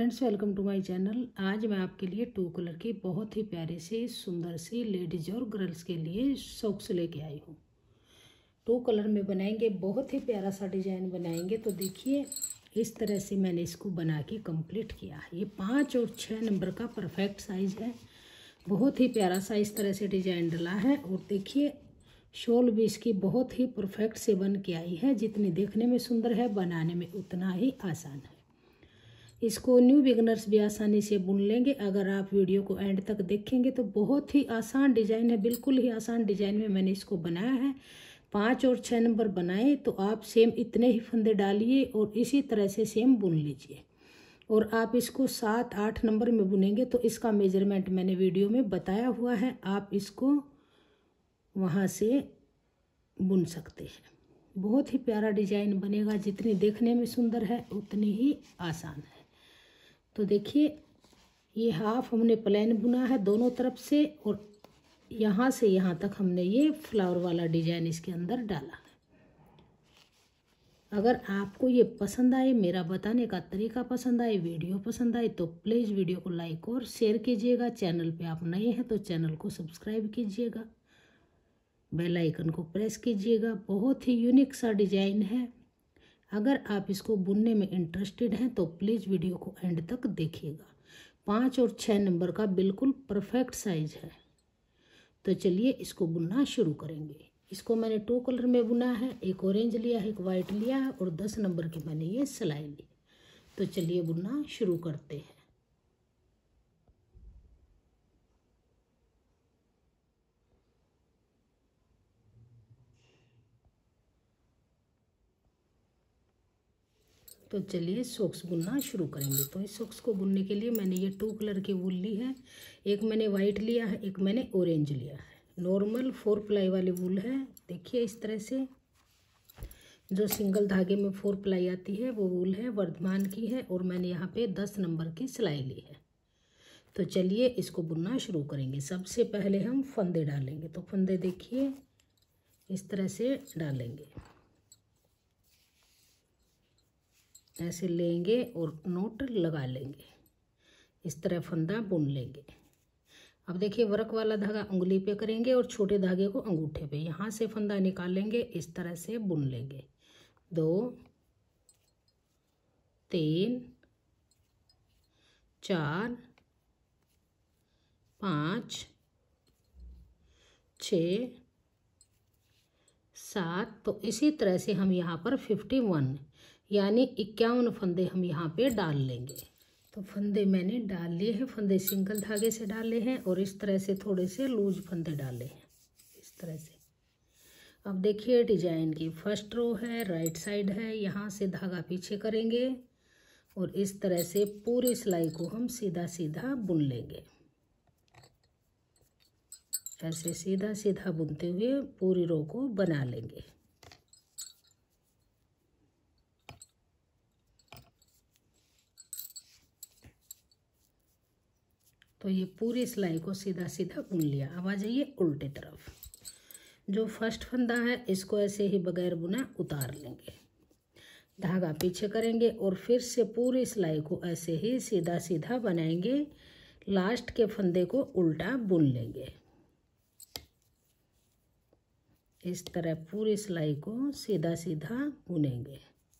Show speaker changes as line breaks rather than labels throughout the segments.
Friends, welcome to my channel. आज मैं आपके लिए टू कलर की बहुत ही प्यारे से सुंदर सी लेडीज और गर्ल्स के लिए सॉक्स लेके आई हूँ। टू कलर में बनाएंगे, बहुत ही प्यारा सा डिजाइन बनाएंगे। तो देखिए इस तरह से मैंने इसको बना के कंप्लीट किया है। ये 5 और 6 नंबर का परफेक्ट साइज है। बहुत ही प्यारा सा इस तरह से डिजाइन डला है। और देखिए शॉल भी इसकी बहुत ही परफेक्ट से बन के आई है। जितनी देखने में सुंदर है, बनाने में उतना ही आसान है। इसको न्यू बिगनर्स भी आसानी से बुन लेंगे। अगर आप वीडियो को एंड तक देखेंगे तो बहुत ही आसान डिजाइन है, बिल्कुल ही आसान डिजाइन में मैंने इसको बनाया है। 5 और 6 नंबर बनाए तो आप सेम इतने ही फंदे डालिए और इसी तरह से सेम बुन लीजिए। और आप इसको 7-8 नंबर में बुनेंगे तो इसका मेजरमेंट मैंने वीडियो में बताया हुआ है, आप इसको वहाँ से बुन सकते हैं। बहुत ही प्यारा डिजाइन बनेगा। जितनी देखने में सुंदर है उतनी ही आसान है। तो देखिए ये हाफ हमने प्लेन बुना है दोनों तरफ से, और यहाँ से यहाँ तक हमने ये फ्लावर वाला डिजाइन इसके अंदर डाला है। अगर आपको ये पसंद आए, मेरा बताने का तरीका पसंद आए, वीडियो पसंद आए तो प्लीज़ वीडियो को लाइक और शेयर कीजिएगा। चैनल पे आप नए हैं तो चैनल को सब्सक्राइब कीजिएगा, बेल आइकन को प्रेस कीजिएगा। बहुत ही यूनिक सा डिजाइन है। अगर आप इसको बुनने में इंटरेस्टेड हैं तो प्लीज़ वीडियो को एंड तक देखिएगा। 5 और 6 नंबर का बिल्कुल परफेक्ट साइज है। तो चलिए इसको बुनना शुरू करेंगे। इसको मैंने 2 कलर में बुना है, एक ऑरेंज लिया है, एक वाइट लिया है और 10 नंबर की मैंने ये सिलाई ली। तो चलिए बुनना शुरू करते हैं। तो चलिए सॉक्स बुनना शुरू करेंगे। तो इस सॉक्स को बुनने के लिए मैंने ये 2 कलर की वूल ली है। एक मैंने वाइट लिया है, एक मैंने ऑरेंज लिया है। नॉर्मल 4 प्लाई वाली वूल है। देखिए इस तरह से जो सिंगल धागे में 4 प्लाई आती है वो वूल है, वर्धमान की है। और मैंने यहाँ पे 10 नंबर की सिलाई ली है। तो चलिए इसको बुनना शुरू करेंगे। सबसे पहले हम फंदे डालेंगे। तो फंदे देखिए इस तरह से डालेंगे, ऐसे लेंगे और नोट लगा लेंगे। इस तरह फंदा बुन लेंगे। अब देखिए वर्क वाला धागा उंगली पे करेंगे और छोटे धागे को अंगूठे पे, यहाँ से फंदा निकालेंगे। इस तरह से बुन लेंगे। 2 3 4 5 6 7। तो इसी तरह से हम यहाँ पर 51 यानी 51 फंदे हम यहाँ पे डाल लेंगे। तो फंदे मैंने डाल लिए हैं। फंदे सिंगल धागे से डाले हैं और इस तरह से थोड़े से लूज फंदे डाले हैं इस तरह से। अब देखिए डिजाइन की फर्स्ट रो है, राइट साइड है। यहाँ से धागा पीछे करेंगे और इस तरह से पूरी सिलाई को हम सीधा सीधा बुन लेंगे। ऐसे सीधा सीधा बुनते हुए पूरी रो को बना लेंगे। तो ये पूरी सिलाई को सीधा सीधा बुन लिया। अब आ जाइए उल्टे तरफ। जो फर्स्ट फंदा है इसको ऐसे ही बगैर बुना उतार लेंगे, धागा पीछे करेंगे और फिर से पूरी सिलाई को ऐसे ही सीधा सीधा बनाएंगे। लास्ट के फंदे को उल्टा बुन लेंगे। इस तरह पूरी सिलाई को सीधा सीधा बुनेंगे।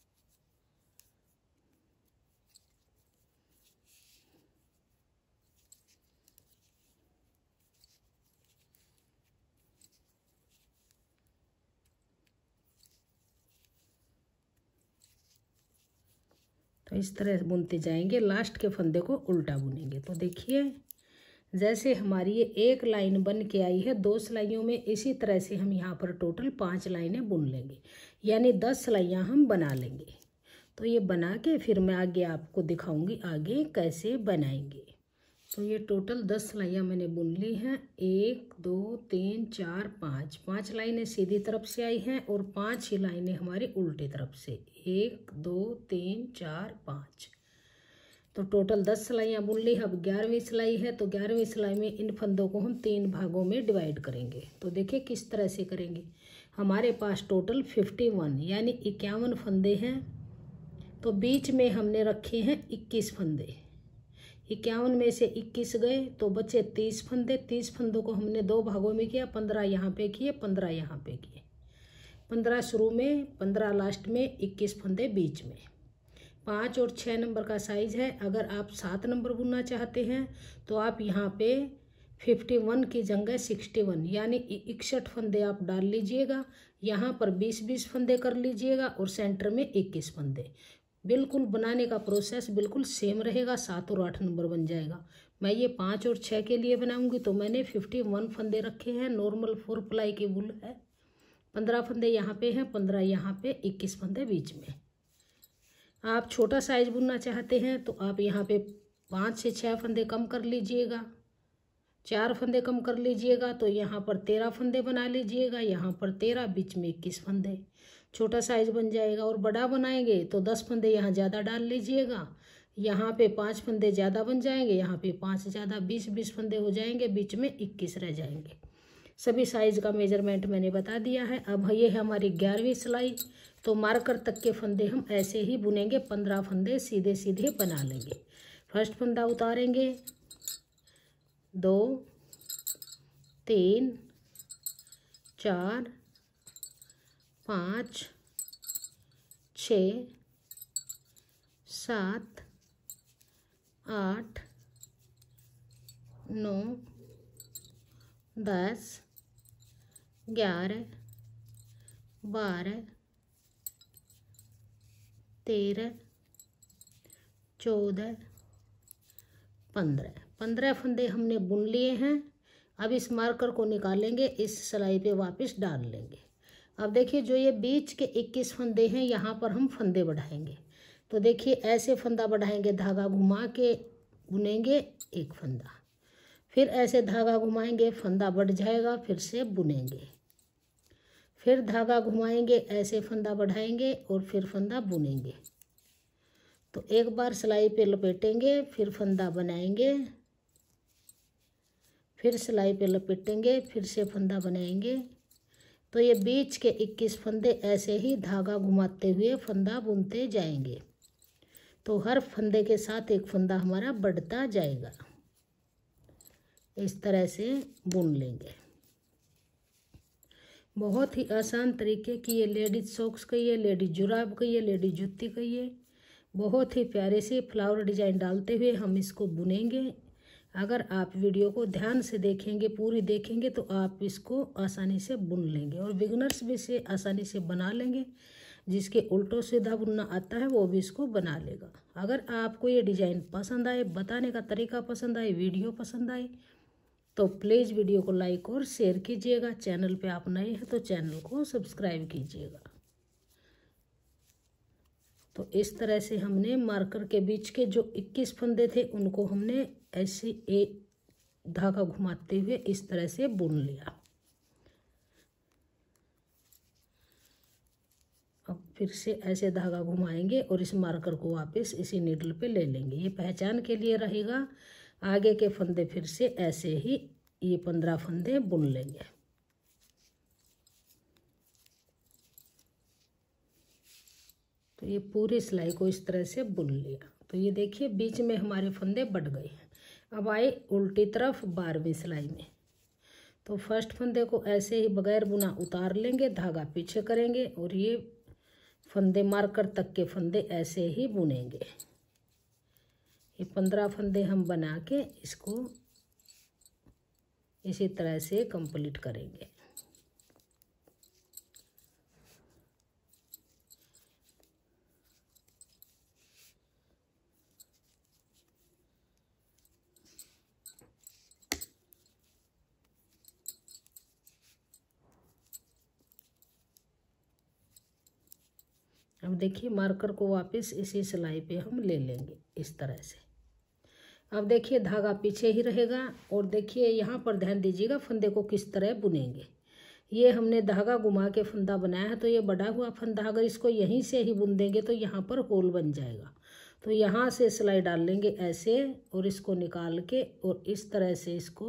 तो इस तरह बुनते जाएंगे, लास्ट के फंदे को उल्टा बुनेंगे। तो देखिए जैसे हमारी ये एक लाइन बन के आई है 2 सिलाइयों में, इसी तरह से हम यहाँ पर टोटल 5 लाइनें बुन लेंगे, यानी 10 सिलाइयाँ हम बना लेंगे। तो ये बना के फिर मैं आगे आपको दिखाऊंगी आगे कैसे बनाएंगे। तो ये टोटल 10 सिलाइयाँ मैंने बुन ली हैं। 1 2 3 4 5 5 लाइनें सीधी तरफ से आई हैं और 5 ही लाइनें हमारी उल्टी तरफ से। 1 2 3 4 5। तो टोटल 10 सिलाइयाँ बुन ली। अब 11वीं सिलाई है। तो 11वीं सिलाई में इन फंदों को हम 3 भागों में डिवाइड करेंगे। तो देखिए किस तरह से करेंगे। हमारे पास टोटल 51 यानी 51 फंदे हैं। तो बीच में हमने रखे हैं 21 फंदे। 51 में से 21 गए तो बचे 30 फंदे। 30 फंदों को हमने 2 भागों में किया, 15 यहाँ पे किए, 15 यहाँ पे किए। 15 शुरू में, 15 लास्ट में, 21 फंदे बीच में। 5 और 6 नंबर का साइज है। अगर आप 7 नंबर बुनना चाहते हैं तो आप यहाँ पे 51 की जगह 61 यानी 61 फंदे आप डाल लीजिएगा। यहाँ पर 20-20 फंदे कर लीजिएगा और सेंटर में 21 फंदे। बिल्कुल बनाने का प्रोसेस बिल्कुल सेम रहेगा, 7 और 8 नंबर बन जाएगा। मैं ये 5 और 6 के लिए बनाऊंगी तो मैंने 51 फंदे रखे हैं। नॉर्मल 4 प्लाई की वूल है। 15 फंदे यहाँ पे हैं, 15 यहाँ पे, 21 फंदे बीच में। आप छोटा साइज बुनना चाहते हैं तो आप यहाँ पे 5 से 6 फंदे कम कर लीजिएगा, 4 फंदे कम कर लीजिएगा तो यहाँ पर 13 फंदे बना लीजिएगा, यहाँ पर 13, बीच में 21 फंदे। छोटा साइज बन जाएगा। और बड़ा बनाएंगे तो 10 फंदे यहाँ ज़्यादा डाल लीजिएगा, यहाँ पे 5 फंदे ज़्यादा बन जाएंगे, यहाँ पे 5 ज़्यादा, 20-20 फंदे हो जाएंगे, बीच में 21 रह जाएंगे। सभी साइज का मेजरमेंट मैंने बता दिया है। अब ये है हमारी 11वीं सिलाई। तो मार्कर तक के फंदे हम ऐसे ही बुनेंगे, 15 फंदे सीधे सीधे बना लेंगे। फर्स्ट फंदा उतारेंगे, 2 3 4 5 6 7 8 9 10 11 12 13 14 15। 15 फंदे हमने बुन लिए हैं। अब इस मार्कर को निकालेंगे, इस सिलाई पे वापस डाल लेंगे। अब देखिए जो ये बीच के 21 फंदे हैं, यहाँ पर हम फंदे बढ़ाएंगे। तो देखिए ऐसे फंदा बढ़ाएंगे, धागा घुमा के बुनेंगे, एक फंदा, फिर ऐसे धागा घुमाएंगे, फंदा बढ़ जाएगा, फिर से बुनेंगे, फिर धागा घुमाएंगे, ऐसे फंदा बढ़ाएंगे और फिर फंदा बुनेंगे। तो एक बार सिलाई पे लपेटेंगे, फिर फंदा बनाएंगे, फिर सिलाई पे लपेटेंगे, फिर से फंदा बनाएंगे। तो ये बीच के 21 फंदे ऐसे ही धागा घुमाते हुए फंदा बुनते जाएंगे। तो हर फंदे के साथ एक फंदा हमारा बढ़ता जाएगा। इस तरह से बुन लेंगे। बहुत ही आसान तरीके की ये लेडीज सॉक्स कहिए, लेडीज जुराब कहिए, लेडीज जुत्ती कहिए, बहुत ही प्यारे से फ्लावर डिजाइन डालते हुए हम इसको बुनेंगे। अगर आप वीडियो को ध्यान से देखेंगे, पूरी देखेंगे, तो आप इसको आसानी से बुन लेंगे और बिगनर्स भी इसे आसानी से बना लेंगे। जिसके उल्टो सीधा बुनना आता है वो भी इसको बना लेगा। अगर आपको ये डिज़ाइन पसंद आए, बताने का तरीका पसंद आए, वीडियो पसंद आए, तो प्लीज़ वीडियो को लाइक और शेयर कीजिएगा। चैनल पे आप नए हैं तो चैनल को सब्सक्राइब कीजिएगा। तो इस तरह से हमने मार्कर के बीच के जो 21 फंदे थे उनको हमने ऐसे एक धागा घुमाते हुए इस तरह से बुन लिया। अब फिर से ऐसे धागा घुमाएंगे और इस मार्कर को वापस इसी नीडल पे ले लेंगे। ये पहचान के लिए रहेगा। आगे के फंदे फिर से ऐसे ही ये 15 फंदे बुन लेंगे। तो ये पूरी सिलाई को इस तरह से बुन लिया। तो ये देखिए बीच में हमारे फंदे बढ़ गए हैं। अब आए उल्टी तरफ 12वीं सिलाई में। तो फर्स्ट फंदे को ऐसे ही बगैर बुना उतार लेंगे, धागा पीछे करेंगे और ये फंदे मार्कर तक के फंदे ऐसे ही बुनेंगे। ये 15 फंदे हम बना के इसको इसी तरह से कंप्लीट करेंगे। अब देखिए मार्कर को वापस इसी सिलाई पे हम ले लेंगे इस तरह से। अब देखिए धागा पीछे ही रहेगा और देखिए यहाँ पर ध्यान दीजिएगा फंदे को किस तरह बुनेंगे। ये हमने धागा घुमा के फंदा बनाया है, तो ये बढ़ा हुआ फंदा अगर इसको यहीं से ही बुन देंगे तो यहाँ पर होल बन जाएगा। तो यहाँ से सिलाई डाल लेंगे ऐसे और इसको निकाल के और इस तरह से इसको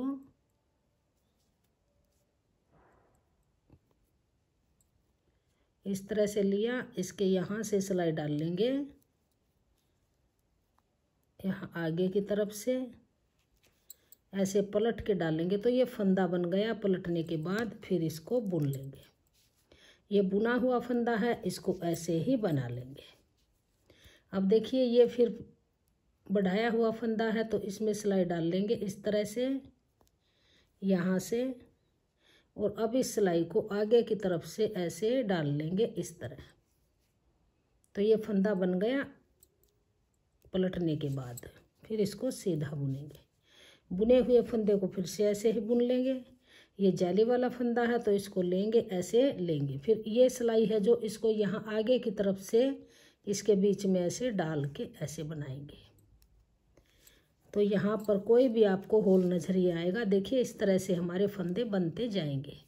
इस तरह से लिया, इसके यहाँ से सिलाई डाल लेंगे, यहाँ आगे की तरफ से ऐसे पलट के डालेंगे तो ये फंदा बन गया। पलटने के बाद फिर इसको बुन लेंगे। ये बुना हुआ फंदा है, इसको ऐसे ही बना लेंगे। अब देखिए ये फिर बढ़ाया हुआ फंदा है तो इसमें सिलाई डाल लेंगे इस तरह से यहाँ से, और अब इस सिलाई को आगे की तरफ से ऐसे डाल लेंगे इस तरह। तो ये फंदा बन गया। पलटने के बाद फिर इसको सीधा बुनेंगे। बुने हुए फंदे को फिर से ऐसे ही बुन लेंगे। ये जाली वाला फंदा है तो इसको लेंगे, ऐसे लेंगे। फिर ये सिलाई है जो इसको यहाँ आगे की तरफ से इसके बीच में ऐसे डाल के ऐसे बनाएंगे। तो यहाँ पर कोई भी आपको होल नजर ही आएगा। देखिए इस तरह से हमारे फंदे बनते जाएंगे।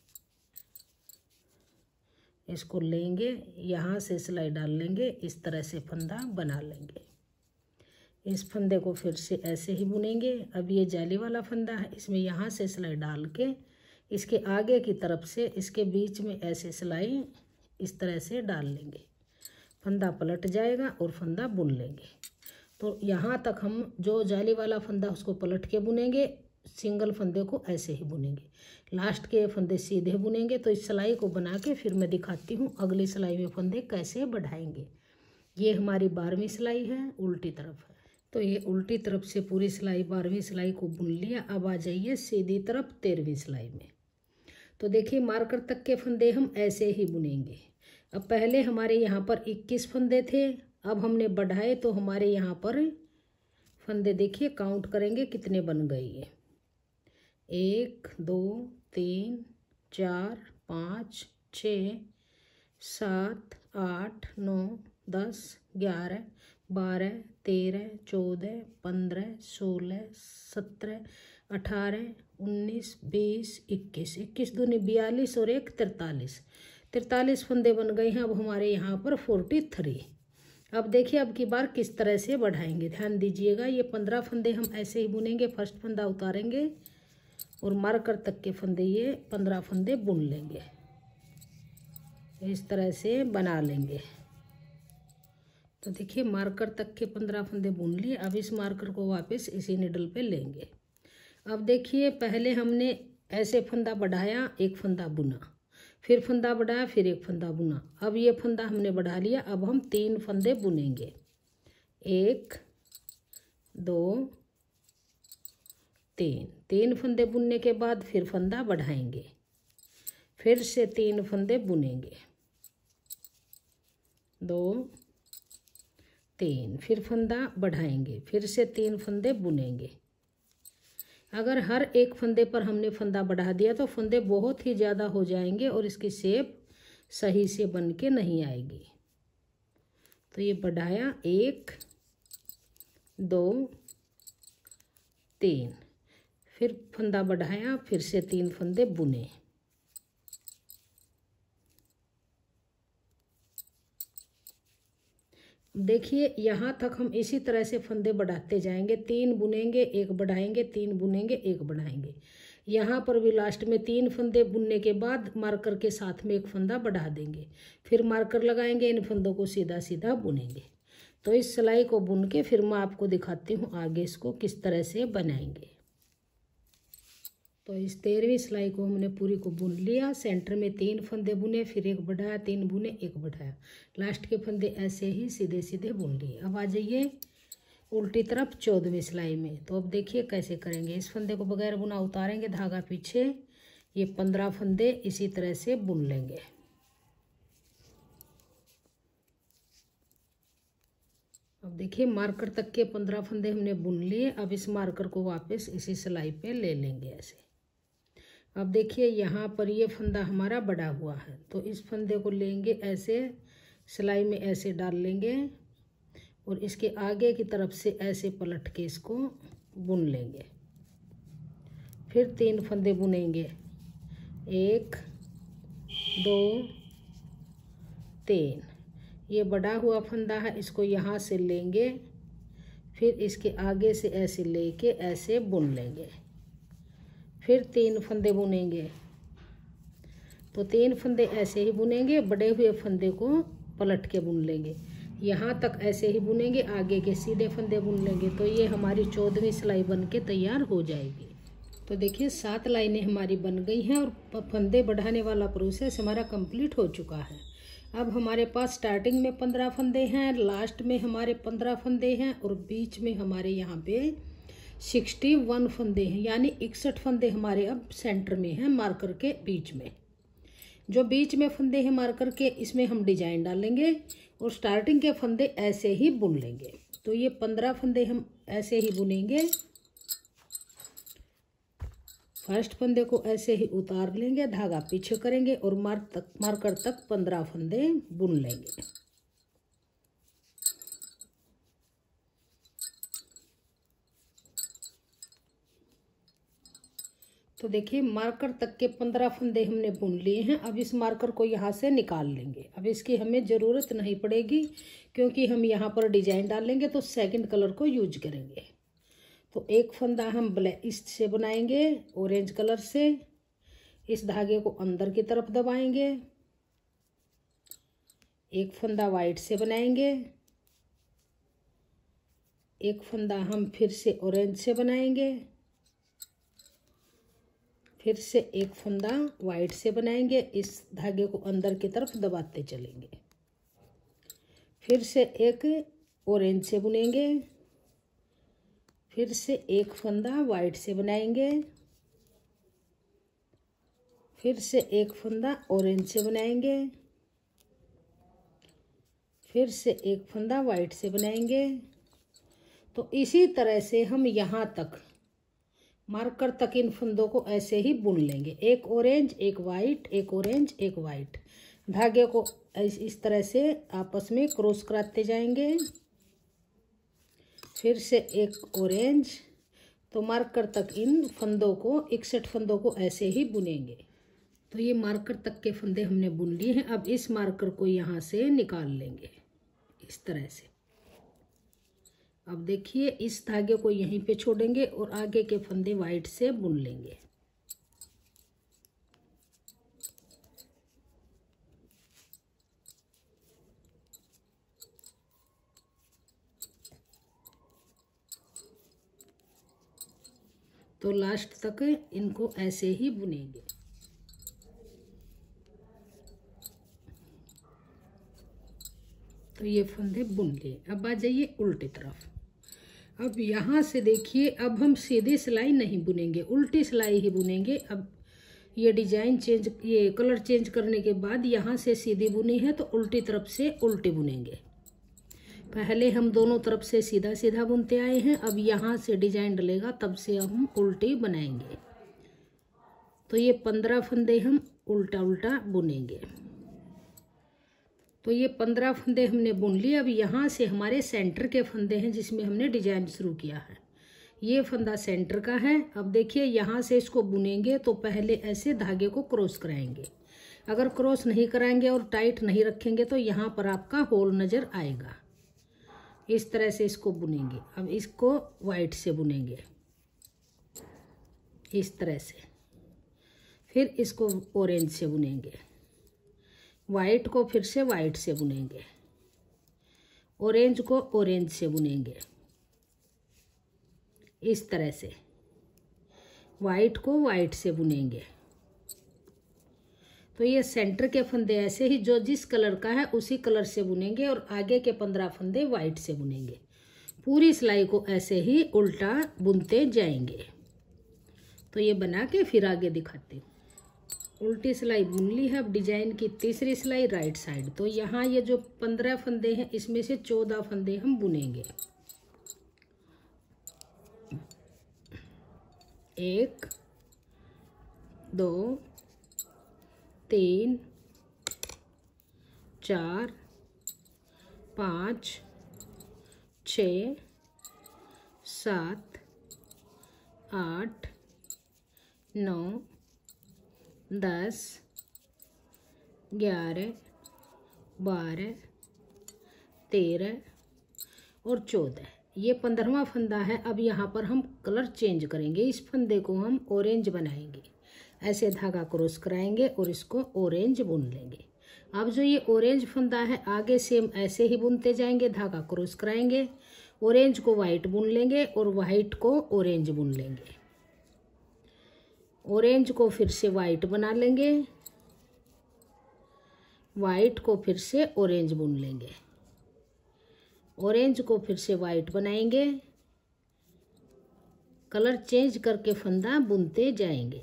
इसको लेंगे, यहाँ से सिलाई डाल लेंगे, इस तरह से फंदा बना लेंगे। इस फंदे को फिर से ऐसे ही बुनेंगे। अब ये जाली वाला फंदा है, इसमें यहाँ से सिलाई डाल के इसके आगे की तरफ से इसके बीच में ऐसे सिलाई इस तरह से डाल लेंगे। फंदा पलट जाएगा और फंदा बुन लेंगे। तो यहाँ तक हम जो जाली वाला फंदा उसको पलट के बुनेंगे, सिंगल फंदे को ऐसे ही बुनेंगे। लास्ट के फंदे सीधे बुनेंगे। तो इस सिलाई को बना के फिर मैं दिखाती हूँ अगली सिलाई में फंदे कैसे बढ़ाएंगे। ये हमारी 12वीं सिलाई है, उल्टी तरफ है। तो ये उल्टी तरफ से पूरी सिलाई 12वीं सिलाई को बुन लिया। अब आ जाइए सीधी तरफ 13वीं सिलाई में। तो देखिए मार्कर तक के फंदे हम ऐसे ही बुनेंगे। अब पहले हमारे यहाँ पर 21 फंदे थे, अब हमने बढ़ाए तो हमारे यहाँ पर फंदे देखिए काउंट करेंगे कितने बन गए। ये 1 2 3 4 5 6 7 8 9 10 11 12 13 14 15 16 17 18 19 20 21 21 दूनी 42 और 1 43 फंदे बन गए हैं। अब हमारे यहाँ पर 43। अब देखिए अब की बार किस तरह से बढ़ाएंगे, ध्यान दीजिएगा। ये 15 फंदे हम ऐसे ही बुनेंगे। फर्स्ट फंदा उतारेंगे और मार्कर तक के फंदे ये 15 फंदे बुन लेंगे। इस तरह से बना लेंगे। तो देखिए मार्कर तक के 15 फंदे बुन लिए। अब इस मार्कर को वापस इसी निडल पे लेंगे। अब देखिए पहले हमने ऐसे फंदा बढ़ाया, एक फंदा बुना, फिर फंदा बढ़ाया, फिर एक फंदा बुना। अब ये फंदा हमने बढ़ा लिया। अब हम 3 फंदे बुनेंगे। 1 2 3 फंदे बुनने के बाद फिर फंदा बढ़ाएंगे, फिर से 3 फंदे बुनेंगे। 2 3 फिर फंदा बढ़ाएंगे, फिर से 3 फंदे बुनेंगे। अगर हर एक फंदे पर हमने फंदा बढ़ा दिया तो फंदे बहुत ही ज़्यादा हो जाएंगे और इसकी शेप सही से बन के नहीं आएगी। तो ये बढ़ाया 1 2 3, फिर फंदा बढ़ाया, फिर से 3 फंदे बुने। देखिए यहाँ तक हम इसी तरह से फंदे बढ़ाते जाएंगे। 3 बुनेंगे, 1 बढ़ाएंगे, 3 बुनेंगे, 1 बढ़ाएंगे। यहाँ पर भी लास्ट में 3 फंदे बुनने के बाद मार्कर के साथ में 1 फंदा बढ़ा देंगे, फिर मार्कर लगाएंगे, इन फंदों को सीधा सीधा बुनेंगे। तो इस सिलाई को बुन के फिर मैं आपको दिखाती हूँ आगे इसको किस तरह से बनाएंगे। तो इस 13वीं सिलाई को हमने पूरी को बुन लिया। सेंटर में 3 फंदे बुने, फिर 1 बढ़ाया, 3 बुने, 1 बढ़ाया। लास्ट के फंदे ऐसे ही सीधे सीधे बुन लिए। अब आ जाइए उल्टी तरफ 14वीं सिलाई में। तो अब देखिए कैसे करेंगे। इस फंदे को बगैर बुना उतारेंगे, धागा पीछे, ये 15 फंदे इसी तरह से बुन लेंगे। अब देखिए मार्कर तक के 15 फंदे हमने बुन लिए। अब इस मार्कर को वापस इसी सिलाई पे ले लेंगे ऐसे। अब देखिए यहाँ पर ये फंदा हमारा बड़ा हुआ है, तो इस फंदे को लेंगे ऐसे, सिलाई में ऐसे डाल लेंगे और इसके आगे की तरफ से ऐसे पलट के इसको बुन लेंगे। फिर 3 फंदे बुनेंगे, 1 2 3। ये बड़ा हुआ फंदा है, इसको यहाँ से लेंगे, फिर इसके आगे से ऐसे लेके ऐसे बुन लेंगे। फिर 3 फंदे बुनेंगे। तो 3 फंदे ऐसे ही बुनेंगे, बड़े हुए फंदे को पलट के बुन लेंगे। यहाँ तक ऐसे ही बुनेंगे, आगे के सीधे फंदे बुन लेंगे। तो ये हमारी 14वीं सिलाई बन के तैयार हो जाएगी। तो देखिए 7 लाइनें हमारी बन गई हैं और फंदे बढ़ाने वाला प्रोसेस हमारा कंप्लीट हो चुका है। अब हमारे पास स्टार्टिंग में 15 फंदे हैं, लास्ट में हमारे 15 फंदे हैं और बीच में हमारे यहाँ पे 61 फंदे हैं, यानी 61 फंदे हमारे अब सेंटर में हैं, मार्कर के बीच में। जो बीच में फंदे हैं मार्कर के, इसमें हम डिजाइन डालेंगे और स्टार्टिंग के फंदे ऐसे ही बुन लेंगे। तो ये 15 फंदे हम ऐसे ही बुनेंगे। फर्स्ट फंदे को ऐसे ही उतार लेंगे, धागा पीछे करेंगे और मार्कर तक 15 फंदे बुन लेंगे। तो देखिए मार्कर तक के 15 फंदे हमने बुन लिए हैं। अब इस मार्कर को यहाँ से निकाल लेंगे। अब इसकी हमें ज़रूरत नहीं पड़ेगी क्योंकि हम यहाँ पर डिजाइन डालेंगे तो सेकंड कलर को यूज करेंगे। तो एक फंदा हम ब्लैक इससे बनाएंगे, ऑरेंज कलर से। इस धागे को अंदर की तरफ दबाएंगे। एक फंदा वाइट से बनाएंगे। एक फंदा हम फिर से ऑरेंज से बनाएंगे। फिर से एक फंदा वाइट से बनाएंगे। इस धागे को अंदर की तरफ दबाते चलेंगे। फिर से एक ऑरेंज से बुनेंगे। फिर से एक फंदा वाइट से बनाएंगे। फिर से एक फंदा ऑरेंज से बनाएंगे। फिर से एक फंदा वाइट से बनाएंगे। तो इसी तरह से हम यहाँ तक मार्कर तक इन फंदों को ऐसे ही बुन लेंगे। एक ऑरेंज, एक वाइट, एक ऑरेंज, एक वाइट। धागे को इस तरह से आपस में क्रॉस कराते जाएंगे। फिर से एक ऑरेंज। तो मार्कर तक इन फंदों को 61 फंदों को ऐसे ही बुनेंगे। तो ये मार्कर तक के फंदे हमने बुन लिए हैं। अब इस मार्कर को यहाँ से निकाल लेंगे इस तरह से। अब देखिए इस धागे को यहीं पे छोड़ेंगे और आगे के फंदे वाइट से बुन लेंगे। तो लास्ट तक इनको ऐसे ही बुनेंगे। तो ये फंदे बुन लिए। अब आ जाइए उल्टी तरफ। अब यहाँ से देखिए, अब हम सीधी सिलाई नहीं बुनेंगे, उल्टी सिलाई ही बुनेंगे। अब ये डिजाइन चेंज, ये कलर चेंज करने के बाद यहाँ से सीधी बुनी है तो उल्टी तरफ से उल्टी बुनेंगे। पहले हम दोनों तरफ से सीधा सीधा बुनते आए हैं। अब यहाँ से डिजाइन डलेगा तब से हम उल्टी बनाएंगे। तो ये 15 फंदे हम उल्टा उल्टा बुनेंगे। तो ये 15 फंदे हमने बुन लिए। अब यहाँ से हमारे सेंटर के फंदे हैं जिसमें हमने डिजाइन शुरू किया है। ये फंदा सेंटर का है। अब देखिए यहाँ से इसको बुनेंगे तो पहले ऐसे धागे को क्रॉस कराएंगे। अगर क्रॉस नहीं कराएंगे और टाइट नहीं रखेंगे तो यहाँ पर आपका होल नज़र आएगा। इस तरह से इसको बुनेंगे। अब इसको वाइट से बुनेंगे इस तरह से। फिर इसको ऑरेंज से बुनेंगे। वाइट को फिर से वाइट से बुनेंगे। ऑरेंज को ऑरेंज से बुनेंगे इस तरह से। वाइट को वाइट से बुनेंगे। तो ये सेंटर के फंदे ऐसे ही जो जिस कलर का है उसी कलर से बुनेंगे और आगे के 15 फंदे वाइट से बुनेंगे। पूरी सिलाई को ऐसे ही उल्टा बुनते जाएंगे। तो ये बना के फिर आगे दिखाते हूँ। उल्टी सिलाई बुन ली है। अब डिजाइन की तीसरी सिलाई राइट साइड। तो यहाँ ये जो 15 फंदे हैं इसमें से 14 फंदे हम बुनेंगे। 1 2 3 4 5 6 7 8 9 10 11 12 13 और 14। ये 15वां फंदा है। अब यहाँ पर हम कलर चेंज करेंगे। इस फंदे को हम ऑरेंज बनाएंगे। ऐसे धागा क्रॉस कराएंगे और इसको ऑरेंज बुन लेंगे। अब जो ये ऑरेंज फंदा है आगे सेम ऐसे ही बुनते जाएंगे, धागा क्रॉस कराएंगे, ऑरेंज को वाइट बुन लेंगे और वाइट को ऑरेंज बुन लेंगे, ऑरेंज को फिर से वाइट बना लेंगे, वाइट को फिर से ऑरेंज बुन लेंगे, ऑरेंज को फिर से वाइट बनाएंगे, कलर चेंज करके फंदा बुनते जाएंगे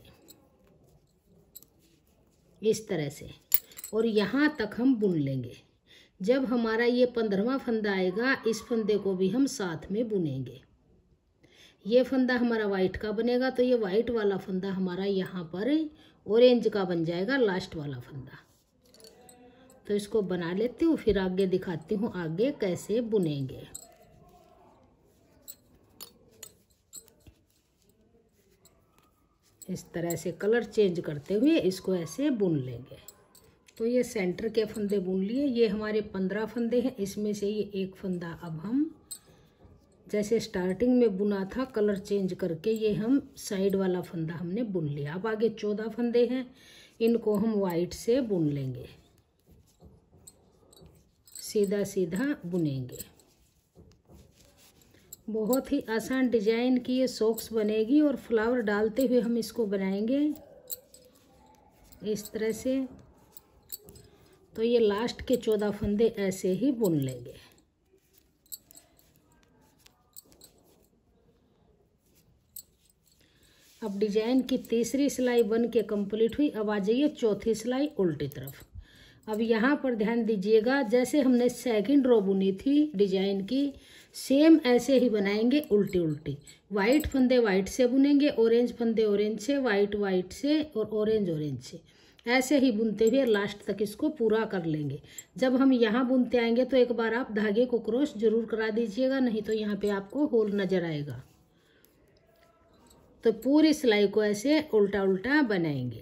इस तरह से, और यहाँ तक हम बुन लेंगे। जब हमारा ये 15वां फंदा आएगा इस फंदे को भी हम साथ में बुनेंगे। ये फंदा हमारा वाइट का बनेगा तो ये वाइट वाला फंदा हमारा यहाँ पर ऑरेंज का बन जाएगा, लास्ट वाला फंदा। तो इसको बना लेती हूँ, फिर आगे दिखाती हूँ आगे कैसे बुनेंगे। इस तरह से कलर चेंज करते हुए इसको ऐसे बुन लेंगे। तो ये सेंटर के फंदे बुन लिए। ये हमारे 15 फंदे हैं, इसमें से ये एक फंदा अब हम जैसे स्टार्टिंग में बुना था कलर चेंज करके ये हम साइड वाला फंदा हमने बुन लिया। अब आगे 14 फंदे हैं, इनको हम वाइट से बुन लेंगे, सीधा सीधा बुनेंगे। बहुत ही आसान डिजाइन की ये सॉक्स बनेगी और फ्लावर डालते हुए हम इसको बनाएंगे इस तरह से। तो ये लास्ट के 14 फंदे ऐसे ही बुन लेंगे। अब डिजाइन की तीसरी सिलाई बन के कंप्लीट हुई। अब आ जाइए चौथी सिलाई उल्टी तरफ। अब यहाँ पर ध्यान दीजिएगा, जैसे हमने सेकंड रो बुनी थी डिजाइन की, सेम ऐसे ही बनाएंगे उल्टी उल्टी। वाइट फंदे वाइट से बुनेंगे, ऑरेंज फंदे ऑरेंज से, वाइट वाइट से और ऑरेंज ऑरेंज से, ऐसे ही बुनते हुए लास्ट तक इसको पूरा कर लेंगे। जब हम यहाँ बुनते आएंगे तो एक बार आप धागे को क्रॉस जरूर करा दीजिएगा, नहीं तो यहाँ पे आपको होल नजर आएगा। तो पूरी सिलाई को ऐसे उल्टा उल्टा बनाएंगे।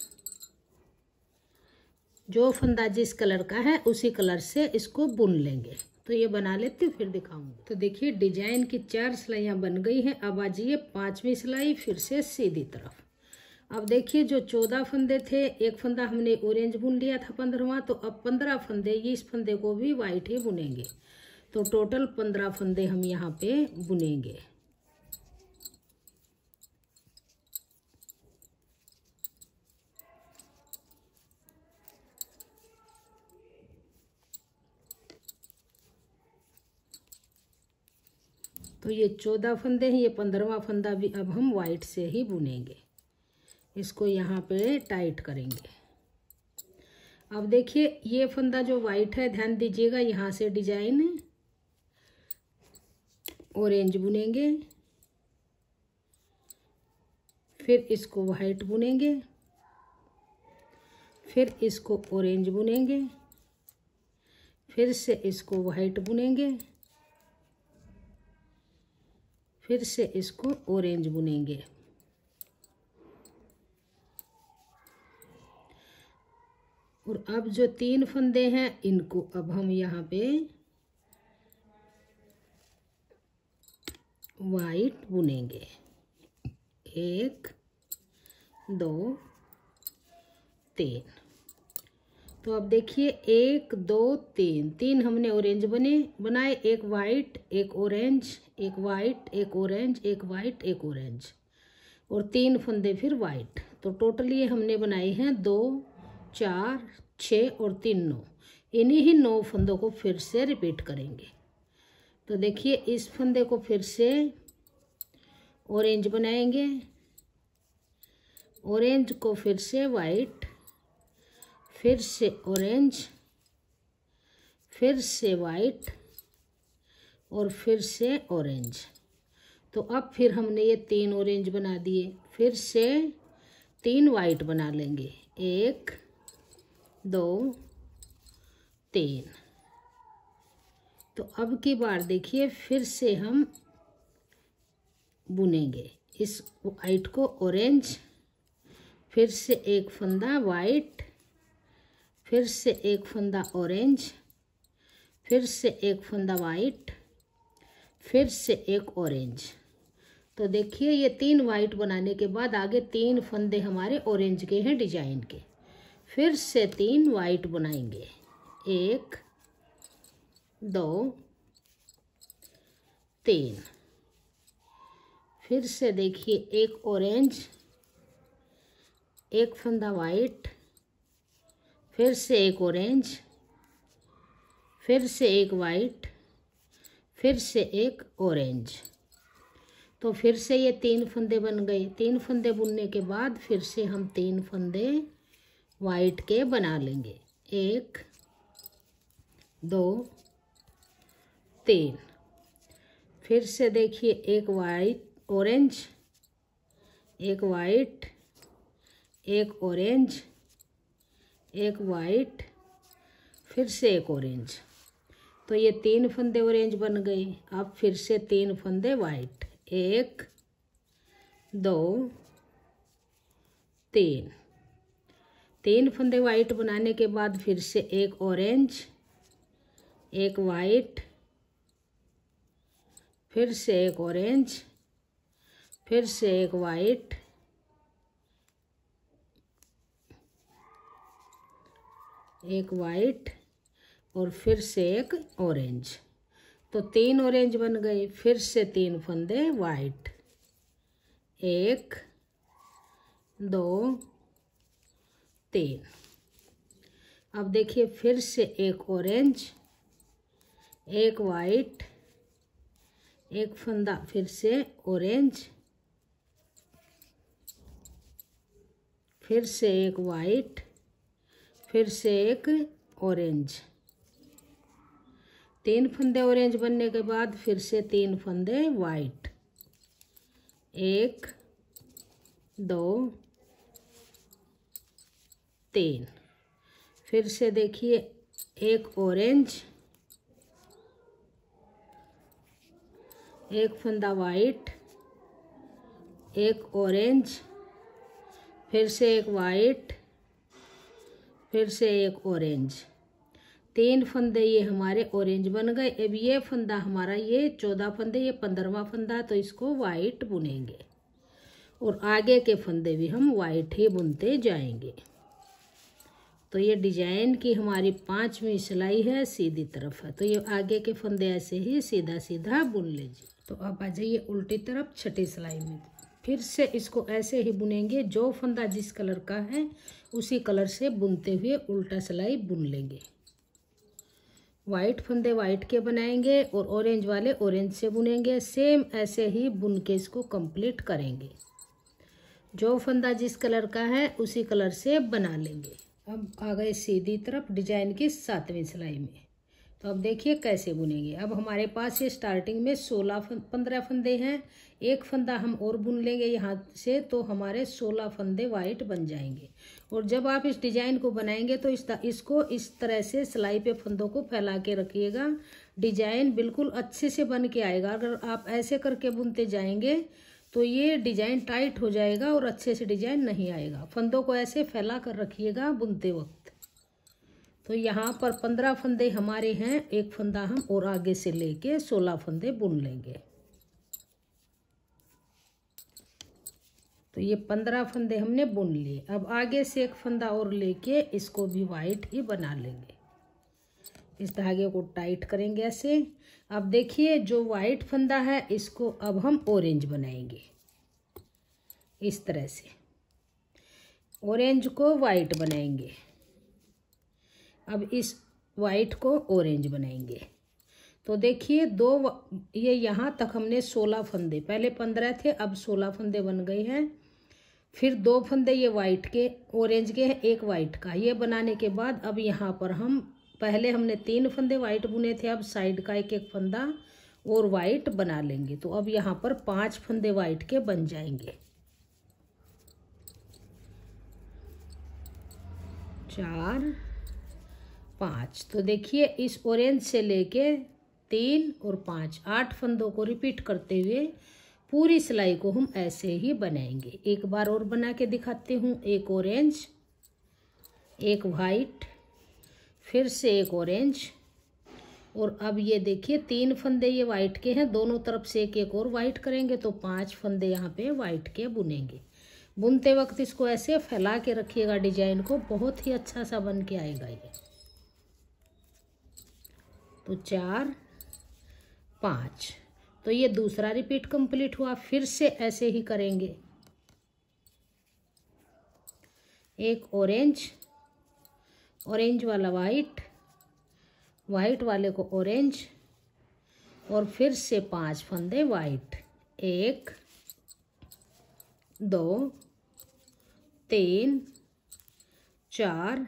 जो फंदा जिस कलर का है उसी कलर से इसको बुन लेंगे। तो ये बना लेती हूँ फिर दिखाऊंगी। तो देखिए डिजाइन की 4 सिलाइयाँ बन गई हैं। अब आ जाइए 5वीं सिलाई फिर से सीधी तरफ। अब देखिए जो 14 फंदे थे, एक फंदा हमने ऑरेंज बुन लिया था 15वां, तो अब 15 फंदे, ये इस फंदे को भी वाइट ही बुनेंगे। तो टोटल 15 फंदे हम यहाँ पे बुनेंगे। तो ये 14 फंदे हैं, ये 15वां फंदा भी अब हम वाइट से ही बुनेंगे। इसको यहाँ पे टाइट करेंगे। अब देखिए ये फंदा जो वाइट है, ध्यान दीजिएगा, यहाँ से डिजाइन ऑरेंज बुनेंगे, फिर इसको वाइट बुनेंगे, फिर इसको ऑरेंज बुनेंगे, फिर से इसको वाइट बुनेंगे, फिर से इसको ऑरेंज बुनेंगे। और अब जो 3 फंदे हैं इनको अब हम यहाँ पे वाइट बुनेंगे। 1 2 3। तो अब देखिए 1 2 3 हमने ऑरेंज बनाए, एक वाइट एक ऑरेंज, एक वाइट एक ऑरेंज, एक वाइट एक ऑरेंज, और 3 फंदे फिर वाइट। तो टोटल ये हमने बनाए हैं 2 4 6 और 3 9। इन्हीं ही 9 फंदों को फिर से रिपीट करेंगे। तो देखिए इस फंदे को फिर से ऑरेंज बनाएंगे, ऑरेंज को फिर से वाइट, फिर से ऑरेंज, फिर से वाइट और फिर से ऑरेंज। तो अब फिर हमने ये 3 ऑरेंज बना दिए, फिर से 3 वाइट बना लेंगे। 1 2 3। तो अब की बार देखिए फिर से हम बुनेंगे इस वाइट को ऑरेंज, फिर से एक फंदा वाइट, फिर से एक फंदा ऑरेंज, फिर से एक फंदा वाइट, फिर से एक ऑरेंज। तो देखिए ये 3 वाइट बनाने के बाद आगे 3 फंदे हमारे ऑरेंज के हैं डिजाइन के। फिर से 3 वाइट बनाएंगे, 1 2 3। फिर से देखिए एक ऑरेंज, एक फंदा वाइट, फिर से एक ऑरेंज, फिर से एक वाइट, फिर से एक ऑरेंज। तो फिर से ये 3 फंदे बन गए। 3 फंदे बुनने के बाद फिर से हम 3 फंदे वाइट के बना लेंगे, 1 2 3। फिर से देखिए एक वाइट ऑरेंज, एक वाइट, एक ऑरेंज, एक वाइट, फिर से एक ऑरेंज। तो ये 3 फंदे ऑरेंज बन गए। अब फिर से 3 फंदे वाइट, 1 2 3। 3 फंदे वाइट बनाने के बाद फिर से एक ऑरेंज, एक वाइट, फिर से एक ऑरेंज, फिर से एक वाइट, एक वाइट और फिर से एक ऑरेंज। तो 3 ऑरेंज बन गए। फिर से 3 फंदे वाइट, 1 2 3। अब देखिए फिर से एक ऑरेंज, एक वाइट, एक फंदा फिर से ऑरेंज, फिर से एक वाइट, फिर से एक ऑरेंज। 3 फंदे ऑरेंज बनने के बाद फिर से 3 फंदे वाइट, 1 2 3। फिर से देखिए एक ऑरेंज, एक फंदा वाइट, एक ऑरेंज, फिर से एक वाइट, फिर से एक ऑरेंज। 3 फंदे ये हमारे ऑरेंज बन गए। अब ये फंदा हमारा, ये 14 फंदे, ये 15वां फंदा, तो इसको वाइट बुनेंगे और आगे के फंदे भी हम वाइट ही बुनते जाएंगे। तो ये डिजाइन की हमारी 5वीं सिलाई है, सीधी तरफ है। तो ये आगे के फंदे ऐसे ही सीधा सीधा बुन लीजिए। तो अब आ जाइए उल्टी तरफ छठी सिलाई में। फिर से इसको ऐसे ही बुनेंगे, जो फंदा जिस कलर का है उसी कलर से बुनते हुए उल्टा सिलाई बुन लेंगे। वाइट फंदे वाइट के बनाएंगे और ऑरेंज वाले ऑरेंज से बुनेंगे। सेम ऐसे ही बुन के इसको कंप्लीट करेंगे। जो फंदा जिस कलर का है उसी कलर से बना लेंगे। अब आ गए सीधी तरफ डिजाइन की 7वीं सिलाई में। तो अब देखिए कैसे बुनेंगे। अब हमारे पास ये स्टार्टिंग में 15 फंदे हैं। एक फंदा हम और बुन लेंगे यहाँ से, तो हमारे 16 फंदे वाइट बन जाएंगे। और जब आप इस डिजाइन को बनाएंगे तो इसको इस तरह से सिलाई पे फंदों को फैला के रखिएगा। डिजाइन बिल्कुल अच्छे से बन के आएगा। अगर आप ऐसे करके बुनते जाएंगे तो ये डिजाइन टाइट हो जाएगा और अच्छे से डिजाइन नहीं आएगा। फंदों को ऐसे फैला कर रखिएगा बुनते वक्त। तो यहाँ पर 15 फंदे हमारे हैं, एक फंदा हम और आगे से लेके 16 फंदे बुन लेंगे। तो ये 15 फंदे हमने बुन लिए। अब आगे से एक फंदा और लेके इसको भी वाइट ही बना लेंगे। इस धागे को टाइट करेंगे ऐसे। अब देखिए जो वाइट फंदा है इसको अब हम ऑरेंज बनाएंगे इस तरह से। ऑरेंज को वाइट बनाएंगे। अब इस वाइट को ऑरेंज बनाएंगे। तो देखिए ये यहाँ तक हमने 16 फंदे, पहले 15 थे अब 16 फंदे बन गए हैं। फिर 2 फंदे ये वाइट के ऑरेंज के हैं, एक वाइट का। ये बनाने के बाद अब यहाँ पर हम पहले हमने 3 फंदे वाइट बुने थे, अब साइड का एक एक फंदा और वाइट बना लेंगे। तो अब यहाँ पर 5 फंदे वाइट के बन जाएंगे। 4 5। तो देखिए इस ऑरेंज से लेके 3 और 5 8 फंदों को रिपीट करते हुए पूरी सिलाई को हम ऐसे ही बनाएंगे। एक बार और बना के दिखाती हूँ। एक ऑरेंज, एक वाइट, फिर से एक ऑरेंज, और अब ये देखिए 3 फंदे ये वाइट के हैं, दोनों तरफ से एक एक और वाइट करेंगे तो 5 फंदे यहाँ पे वाइट के बुनेंगे। बुनते वक्त इसको ऐसे फैला के रखिएगा डिजाइन को, बहुत ही अच्छा सा बन के आएगा ये। तो 4 5, तो ये दूसरा रिपीट कंप्लीट हुआ। फिर से ऐसे ही करेंगे, एक ऑरेंज, ऑरेंज वाला वाइट, वाइट वाले को ऑरेंज, और फिर से 5 फंदे वाइट, 1 2 3 4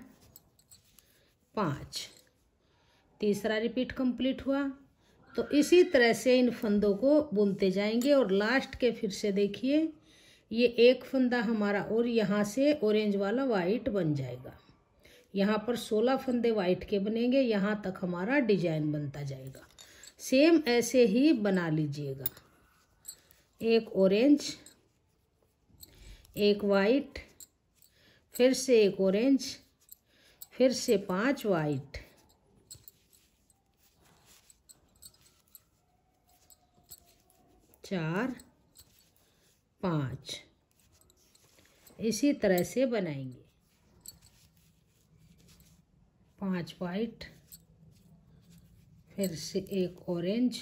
5, तीसरा रिपीट कंप्लीट हुआ। तो इसी तरह से इन फंदों को बुनते जाएंगे। और लास्ट के फिर से देखिए, ये एक फंदा हमारा और यहाँ से ऑरेंज वाला वाइट बन जाएगा। यहाँ पर 16 फंदे वाइट के बनेंगे, यहाँ तक हमारा डिजाइन बनता जाएगा। सेम ऐसे ही बना लीजिएगा, एक ऑरेंज, एक वाइट, फिर से एक ऑरेंज, फिर से 5 वाइट, चार 5, इसी तरह से बनाएंगे। 5 वाइट, फिर से एक ऑरेंज,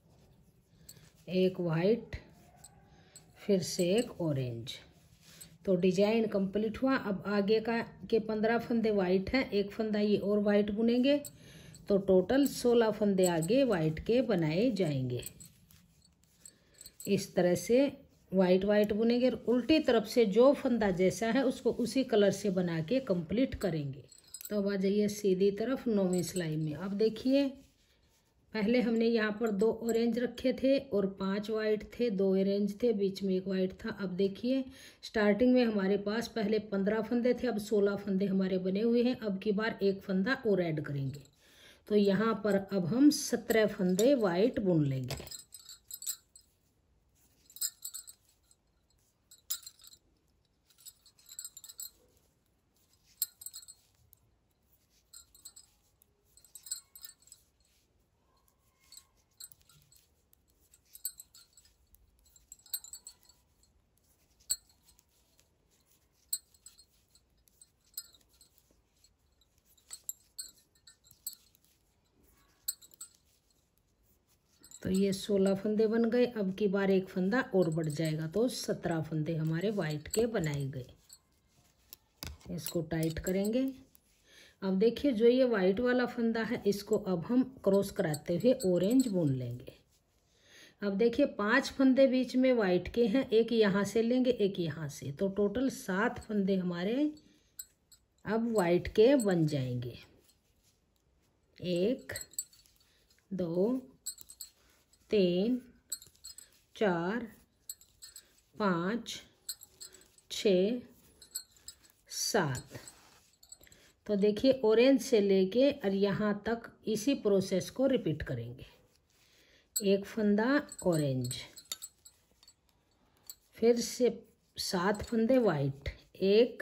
एक वाइट, फिर से एक ऑरेंज। तो डिजाइन कंप्लीट हुआ। अब आगे का के 15 फंदे वाइट हैं, एक फंदा ये और वाइट बुनेंगे, तो टोटल 16 फंदे आगे वाइट के बनाए जाएंगे। इस तरह से वाइट वाइट बुनेंगे। उल्टी तरफ से जो फंदा जैसा है उसको उसी कलर से बना के कंप्लीट करेंगे। तो अब आ जाइए सीधी तरफ 9वीं सिलाई में। अब देखिए, पहले हमने यहाँ पर 2 ऑरेंज रखे थे और 5 वाइट थे, 2 ऑरेंज थे, बीच में एक वाइट था। अब देखिए, स्टार्टिंग में हमारे पास पहले 15 फंदे थे, अब 16 फंदे हमारे बने हुए हैं। अब की बार एक फंदा और ऐड करेंगे, तो यहाँ पर अब हम 17 फंदे वाइट बुन लेंगे। तो ये 16 फंदे बन गए। अब की बार एक फंदा और बढ़ जाएगा, तो 17 फंदे हमारे वाइट के बनाए गए। इसको टाइट करेंगे। अब देखिए, जो ये वाइट वाला फंदा है इसको अब हम क्रॉस कराते हुए ऑरेंज बुन लेंगे। अब देखिए, 5 फंदे बीच में वाइट के हैं, एक यहाँ से लेंगे, एक यहाँ से, तो टोटल 7 फंदे हमारे अब वाइट के बन जाएंगे। 1 2 3 4 5 6 7। तो देखिए, ऑरेंज से लेके और यहाँ तक इसी प्रोसेस को रिपीट करेंगे। एक फंदा ऑरेंज, फिर से 7 फंदे वाइट, 1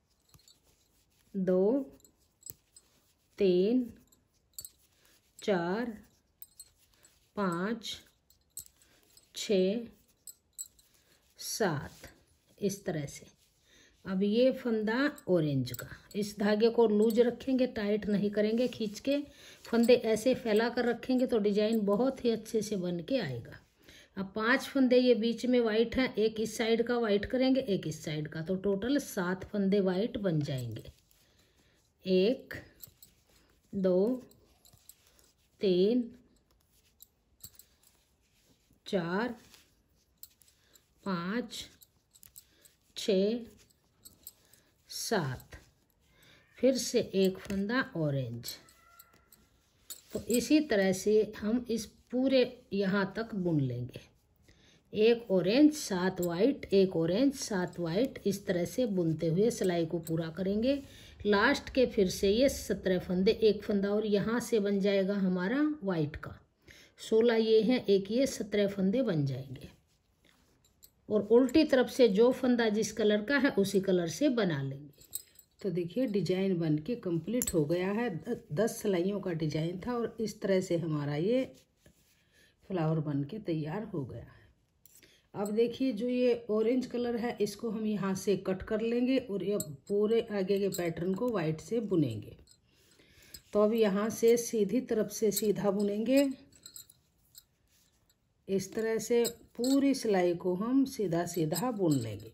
2 3 4 5 6 7, इस तरह से। अब ये फंदा ऑरेंज का, इस धागे को लूज रखेंगे, टाइट नहीं करेंगे, खींच के फंदे ऐसे फैला कर रखेंगे तो डिजाइन बहुत ही अच्छे से बन के आएगा। अब 5 फंदे ये बीच में वाइट हैं, एक इस साइड का वाइट करेंगे, एक इस साइड का, तो टोटल 7 फंदे वाइट बन जाएंगे। 1 2 3 4 5 6 7, फिर से एक फंदा ऑरेंज। तो इसी तरह से हम इस पूरे यहाँ तक बुन लेंगे। एक ऑरेंज 7 वाइट, एक ऑरेंज 7 वाइट, इस तरह से बुनते हुए सिलाई को पूरा करेंगे। लास्ट के फिर से ये 17 फंदे, एक फंदा और यहाँ से बन जाएगा हमारा वाइट का। 16 ये हैं, एक ये 17 फंदे बन जाएंगे। और उल्टी तरफ से जो फंदा जिस कलर का है उसी कलर से बना लेंगे। तो देखिए, डिजाइन बन के कंप्लीट हो गया है। 10 सिलाइयों का डिजाइन था और इस तरह से हमारा ये फ्लावर बन के तैयार हो गया है। अब देखिए जो ये ऑरेंज कलर है इसको हम यहाँ से कट कर लेंगे और ये पूरे आगे के पैटर्न को वाइट से बुनेंगे। तो अब यहाँ से सीधी तरफ से सीधा बुनेंगे। इस तरह से पूरी सिलाई को हम सीधा सीधा बुन लेंगे।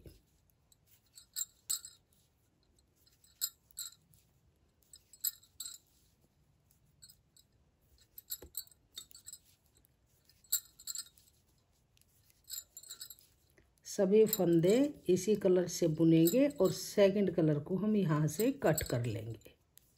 सभी फंदे इसी कलर से बुनेंगे और सेकंड कलर को हम यहाँ से कट कर लेंगे।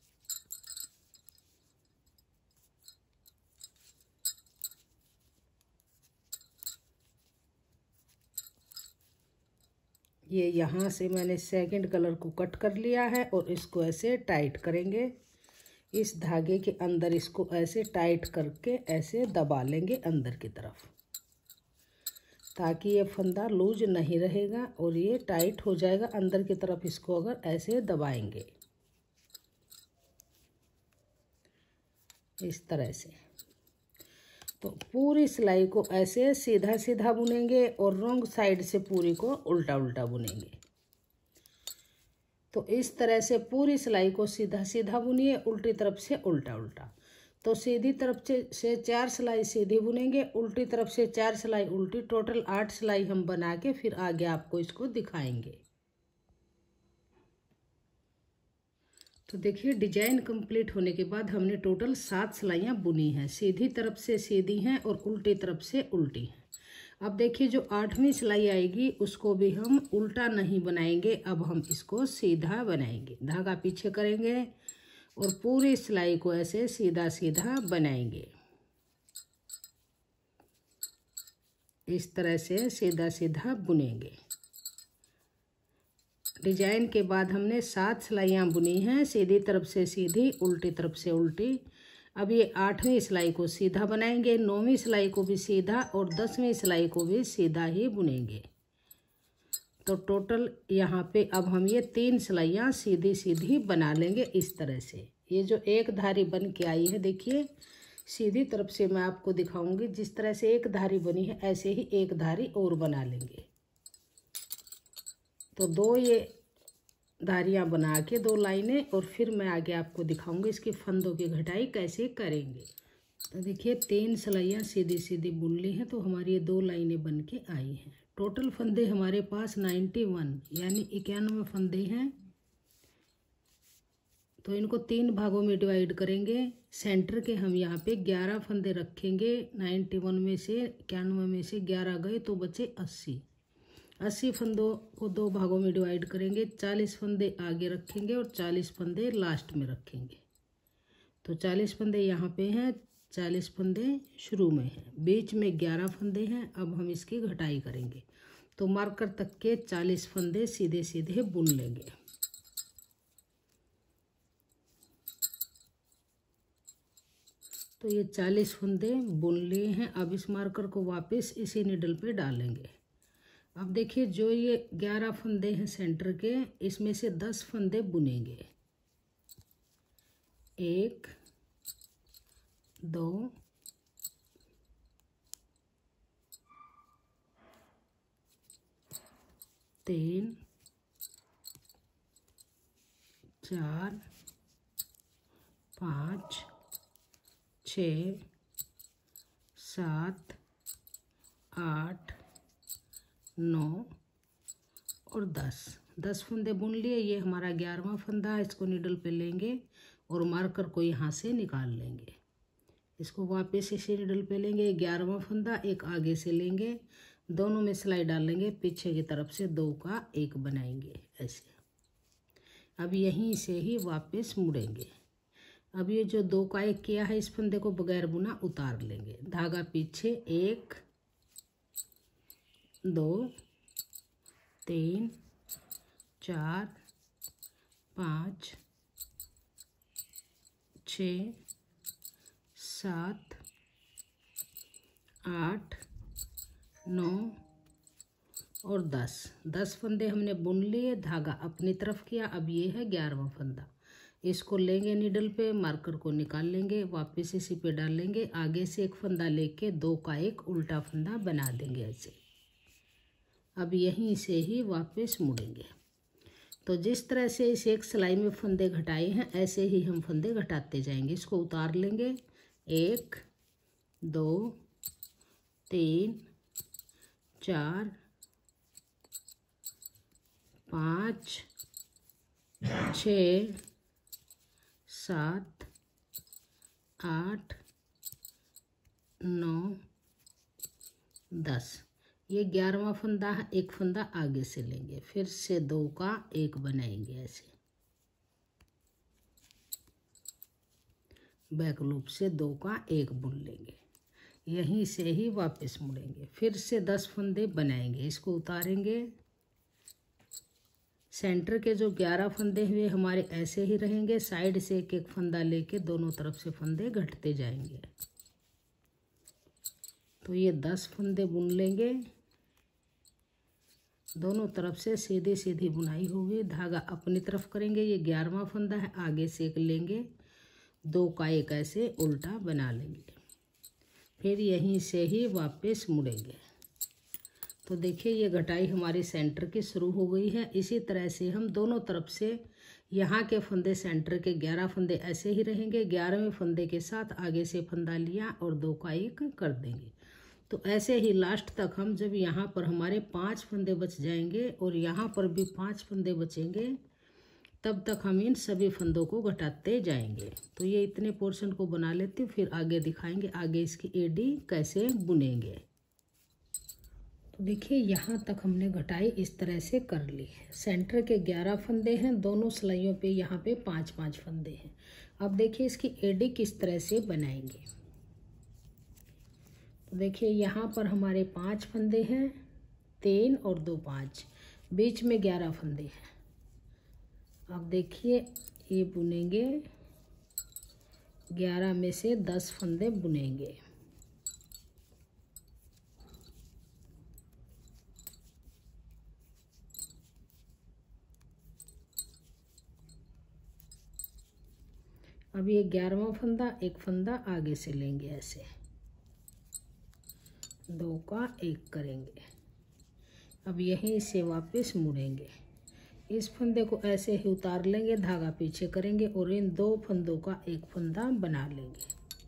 ये यहाँ से मैंने सेकंड कलर को कट कर लिया है और इसको ऐसे टाइट करेंगे। इस धागे के अंदर इसको ऐसे टाइट करके ऐसे दबा लेंगे अंदर की तरफ, ताकि ये फंदा लूज नहीं रहेगा और ये टाइट हो जाएगा अंदर की तरफ। इसको अगर ऐसे दबाएंगे इस तरह से, तो पूरी सिलाई को ऐसे सीधा सीधा बुनेंगे और रॉन्ग साइड से पूरी को उल्टा उल्टा बुनेंगे। तो इस तरह से पूरी सिलाई को सीधा सीधा बुनिए, उल्टी तरफ से उल्टा उल्टा। तो सीधी तरफ से 4 सिलाई सीधी बुनेंगे, उल्टी तरफ से 4 सिलाई उल्टी, टोटल 8 सिलाई हम बना के फिर आगे आपको इसको दिखाएंगे। तो देखिए डिजाइन कंप्लीट होने के बाद हमने टोटल 7 सिलाइयाँ बुनी हैं। सीधी तरफ से सीधी हैं और उल्टी तरफ से उल्टी हैं। अब देखिए जो 8वीं सिलाई आएगी उसको भी हम उल्टा नहीं बनाएंगे, अब हम इसको सीधा बनाएंगे। धागा पीछे करेंगे और पूरी सिलाई को ऐसे सीधा सीधा बनाएंगे। इस तरह से सीधा सीधा बुनेंगे। डिजाइन के बाद हमने 7 सिलाइयाँ बुनी हैं, सीधी तरफ से सीधी, उल्टी तरफ से उल्टी। अब ये 8वीं सिलाई को सीधा बनाएंगे, 9वीं सिलाई को भी सीधा और 10वीं सिलाई को भी सीधा ही बुनेंगे। तो टोटल यहाँ पे अब हम ये 3 सिलाइयाँ सीधी सीधी बना लेंगे इस तरह से। ये जो एक धारी बन के आई है देखिए, सीधी तरफ से मैं आपको दिखाऊंगी। जिस तरह से एक धारी बनी है ऐसे ही एक धारी और बना लेंगे। तो 2 ये धारियाँ बना के 2 लाइनें, और फिर मैं आगे आपको दिखाऊंगी इसकी फंदों की घटाई कैसे करेंगे। तो देखिए 3 सिलाइयाँ सीधी सीधी बुन ली हैं, तो हमारी ये 2 लाइनें बन के आई हैं। टोटल फंदे हमारे पास 91 यानी 91 फंदे हैं। तो इनको 3 भागों में डिवाइड करेंगे। सेंटर के हम यहाँ पे 11 फंदे रखेंगे। 91 में से 91 में से 11 गए तो बचे 80 फंदों को 2 भागों में डिवाइड करेंगे। 40 फंदे आगे रखेंगे और 40 फंदे लास्ट में रखेंगे। तो 40 फंदे यहाँ पे हैं, 40 फंदे शुरू में हैं, बीच में 11 फंदे हैं। अब हम इसकी घटाई करेंगे। तो मार्कर तक के 40 फंदे सीधे सीधे बुन लेंगे। तो ये 40 फंदे बुन लिए हैं। अब इस मार्कर को वापस इसी निडल पे डालेंगे। अब देखिए जो ये 11 फंदे हैं सेंटर के, इसमें से 10 फंदे बुनेंगे। 1 2 3 4 5 6 7 8 9 और 10 फंदे बुन लिए। ये हमारा 11वां फंदा है। इसको निडल पे लेंगे और मार्कर को यहाँ से निकाल लेंगे। इसको वापस इसी निडल पे लेंगे। 11वां फंदा एक आगे से लेंगे, दोनों में सिलाई डाल लेंगे, पीछे की तरफ से 2 का 1 बनाएंगे ऐसे। अब यहीं से ही वापस मुड़ेंगे। अब ये जो 2 का 1 किया है इस फंदे को बगैर बुना उतार लेंगे। धागा पीछे 1 2 3 4 5 6 7 8 9 और 10 फंदे हमने बुन लिए, धागा अपनी तरफ किया। अब ये है 11वां फंदा। इसको लेंगे निडल पे, मार्कर को निकाल लेंगे, वापस इसी पे डाल लेंगे। आगे से एक फंदा लेके 2 का 1 उल्टा फंदा बना देंगे ऐसे। अब यहीं से ही वापस मुड़ेंगे। तो जिस तरह से इस एक सिलाई में फंदे घटाए हैं ऐसे ही हम फंदे घटाते जाएंगे। इसको उतार लेंगे, 1 2 3 4 5 6 7 8 9 10। ये 11वां फंदा है। एक फंदा आगे से लेंगे, फिर से 2 का 1 बनाएंगे, ऐसे बैक लूप से 2 का 1 बुन लेंगे, यहीं से ही वापस मुड़ेंगे, फिर से 10 फंदे बनाएंगे। इसको उतारेंगे, सेंटर के जो 11 फंदे हुए हमारे ऐसे ही रहेंगे, साइड से एक एक फंदा लेके दोनों तरफ से फंदे घटते जाएंगे। तो ये 10 फंदे बुन लेंगे, दोनों तरफ से सीधी सीधी बुनाई होगी। धागा अपनी तरफ करेंगे, ये 11वां फंदा है, आगे से एक लेंगे, 2 का 1 ऐसे उल्टा बना लेंगे, फिर यहीं से ही वापस मुड़ेंगे। तो देखिए ये घटाई हमारी सेंटर की शुरू हो गई है। इसी तरह से हम दोनों तरफ से यहाँ के फंदे सेंटर के 11 फंदे ऐसे ही रहेंगे, 11वें फंदे के साथ आगे से फंदा लिया और 2 का 1 कर देंगे। तो ऐसे ही लास्ट तक हम, जब यहाँ पर हमारे 5 फंदे बच जाएंगे और यहाँ पर भी 5 फंदे बचेंगे, तब तक हम इन सभी फंदों को घटाते जाएंगे। तो ये इतने पोर्शन को बना लेते हैं, फिर आगे दिखाएंगे आगे इसकी एडी कैसे बुनेंगे। तो देखिए यहाँ तक हमने घटाई इस तरह से कर ली है। सेंटर के 11 फंदे हैं, दोनों सिलाइयों पे यहाँ पे 5-5 फंदे हैं। अब देखिए इसकी एडी किस तरह से बनाएंगे। तो देखिए यहाँ पर हमारे 5 फंदे हैं, 3 और 2 5, बीच में 11 फंदे हैं। अब देखिए ये बुनेंगे, 11 में से 10 फंदे बुनेंगे, अब ये 11वां फंदा, एक फंदा आगे से लेंगे, ऐसे 2 का 1 करेंगे। अब यहीं से वापस मुड़ेंगे, इस फंदे को ऐसे ही उतार लेंगे, धागा पीछे करेंगे और इन 2 फंदों का 1 फंदा बना लेंगे।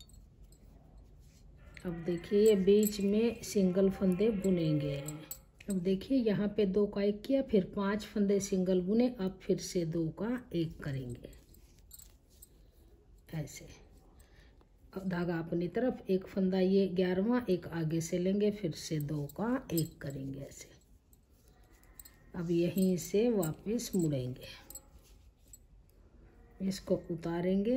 अब देखिए ये बीच में सिंगल फंदे बुनेंगे। अब देखिए यहाँ पे 2 का 1 किया, फिर 5 फंदे सिंगल बुने, अब फिर से 2 का 1 करेंगे, ऐसे। अब धागा अपनी तरफ, एक फंदा ये 11वां, एक आगे से लेंगे, फिर से 2 का 1 करेंगे, ऐसे। अब यहीं से वापस मुड़ेंगे, इसको उतारेंगे,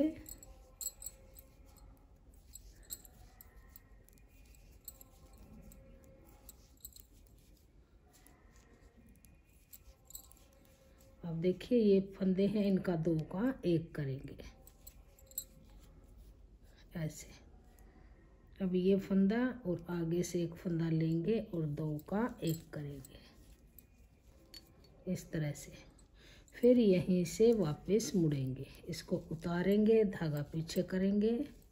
अब देखिए ये फंदे हैं, इनका 2 का 1 करेंगे, ऐसे। अब ये फंदा और आगे से एक फंदा लेंगे और 2 का 1 करेंगे, इस तरह से। फिर यहीं से वापस मुड़ेंगे, इसको उतारेंगे, धागा पीछे करेंगे,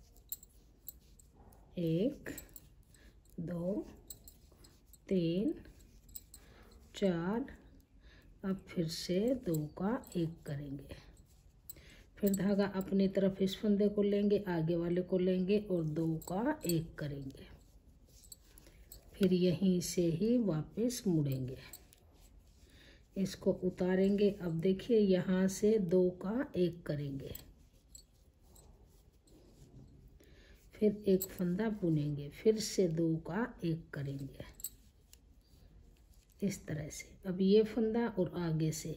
1 2 3 4, अब फिर से 2 का 1 करेंगे, फिर धागा अपनी तरफ इस फंदे को लेंगे, आगे वाले को लेंगे और 2 का 1 करेंगे, फिर यहीं से ही वापस मुड़ेंगे, इसको उतारेंगे। अब देखिए यहाँ से 2 का 1 करेंगे, फिर एक फंदा बुनेंगे, फिर से 2 का 1 करेंगे, इस तरह से। अब ये फंदा और आगे से,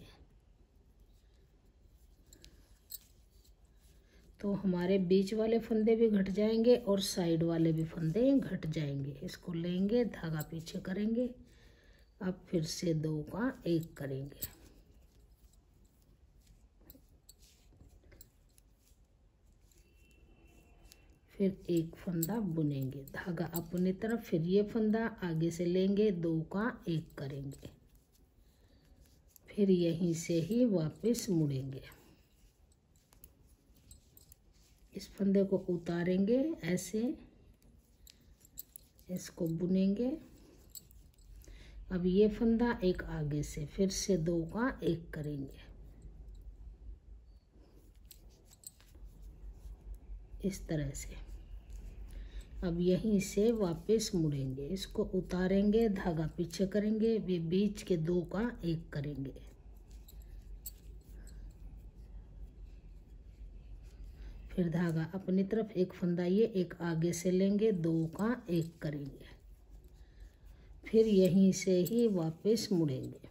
तो हमारे बीच वाले फंदे भी घट जाएंगे और साइड वाले भी फंदे घट जाएंगे। इसको लेंगे, धागा पीछे करेंगे, अब फिर से 2 का 1 करेंगे, फिर एक फंदा बुनेंगे, धागा अपनी तरफ, फिर ये फंदा आगे से लेंगे, 2 का 1 करेंगे, फिर यहीं से ही वापस मुड़ेंगे, इस फंदे को उतारेंगे, ऐसे इसको बुनेंगे। अब ये फंदा एक आगे से फिर से 2 का 1 करेंगे, इस तरह से। अब यहीं से वापस मुड़ेंगे, इसको उतारेंगे, धागा पीछे करेंगे, वे बीच के 2 का 1 करेंगे, फिर धागा अपनी तरफ एक फंदा ये एक आगे से लेंगे, 2 का 1 करेंगे, फिर यहीं से ही वापस मुड़ेंगे,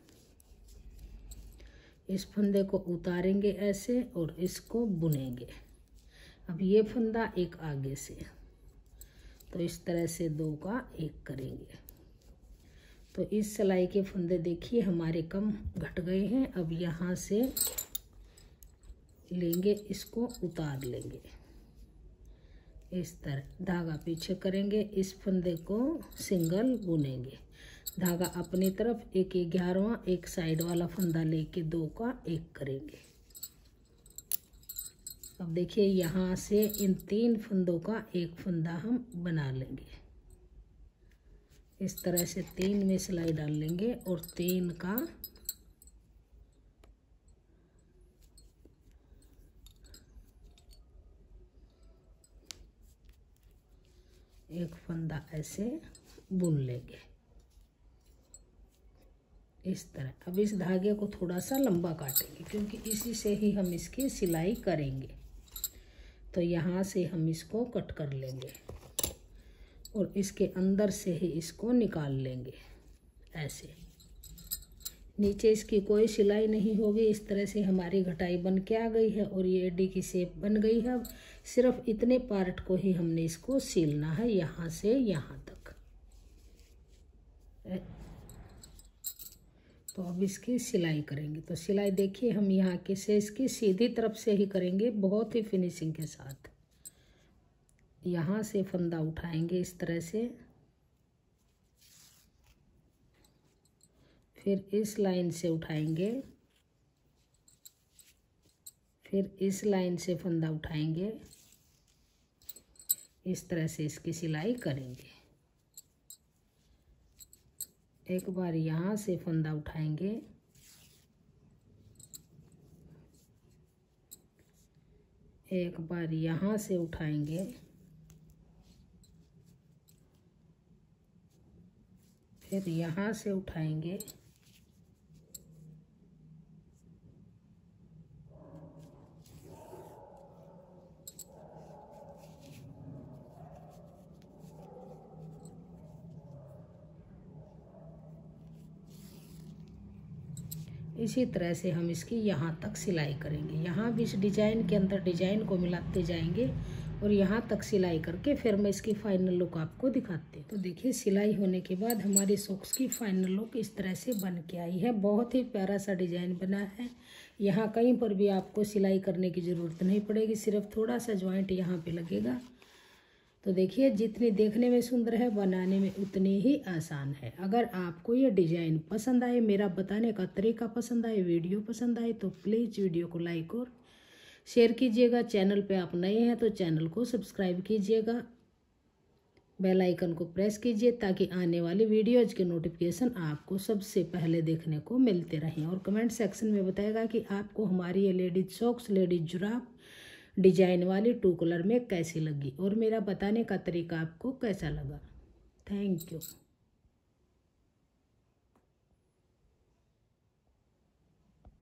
इस फंदे को उतारेंगे ऐसे और इसको बुनेंगे। अब ये फंदा एक आगे से, तो इस तरह से 2 का 1 करेंगे। तो इस सिलाई के फंदे देखिए हमारे कम घट गए हैं। अब यहाँ से लेंगे, इसको उतार लेंगे, इस तरह धागा पीछे करेंगे, इस फंदे को सिंगल बुनेंगे, धागा अपनी तरफ एक 11वां एक साइड वाला फंदा लेके 2 का 1 करेंगे। अब देखिए यहाँ से इन 3 फंदों का एक फंदा हम बना लेंगे, इस तरह से 3 में सिलाई डाल लेंगे और 3 का एक फंदा ऐसे बुन लेंगे, इस तरह। अब इस धागे को थोड़ा सा लंबा काटेंगे क्योंकि इसी से ही हम इसकी सिलाई करेंगे। तो यहाँ से हम इसको कट कर लेंगे और इसके अंदर से ही इसको निकाल लेंगे ऐसे। नीचे इसकी कोई सिलाई नहीं होगी, इस तरह से हमारी घटाई बन के आ गई है और ये एडी की शेप बन गई है। अब सिर्फ इतने पार्ट को ही हमने इसको सिलना है, यहाँ से यहाँ तक। तो अब इसकी सिलाई करेंगे। तो सिलाई देखिए हम यहाँ के से इसकी सीधी तरफ से ही करेंगे, बहुत ही फिनिशिंग के साथ। यहाँ से फंदा उठाएंगे इस तरह से, फिर इस लाइन से उठाएंगे, फिर इस लाइन से फंदा उठाएंगे, इस तरह से इसकी सिलाई करेंगे। एक बार यहाँ से फंदा उठाएंगे, एक बार यहाँ से उठाएंगे, फिर यहाँ से उठाएंगे, इसी तरह से हम इसकी यहाँ तक सिलाई करेंगे। यहाँ भी इस डिजाइन के अंदर डिजाइन को मिलाते जाएंगे और यहाँ तक सिलाई करके फिर मैं इसकी फाइनल लुक आपको दिखाती हूँ। तो देखिए सिलाई होने के बाद हमारी सॉक्स की फाइनल लुक इस तरह से बन के आई है। बहुत ही प्यारा सा डिजाइन बना है। यहाँ कहीं पर भी आपको सिलाई करने की ज़रूरत नहीं पड़ेगी, सिर्फ थोड़ा सा ज्वाइंट यहाँ पे लगेगा। तो देखिए जितनी देखने में सुंदर है बनाने में उतनी ही आसान है। अगर आपको ये डिज़ाइन पसंद आए, मेरा बताने का तरीका पसंद आए, वीडियो पसंद आए तो प्लीज़ वीडियो को लाइक और शेयर कीजिएगा। चैनल पे आप नए हैं तो चैनल को सब्सक्राइब कीजिएगा, बेल आइकन को प्रेस कीजिए ताकि आने वाली वीडियोज़ के नोटिफिकेशन आपको सबसे पहले देखने को मिलते रहें। और कमेंट सेक्शन में बताएगा कि आपको हमारी ये लेडीज सॉक्स, लेडीज जुराब डिजाइन वाली 2 कलर में कैसी लगी और मेरा बताने का तरीका आपको कैसा लगा। Thank you.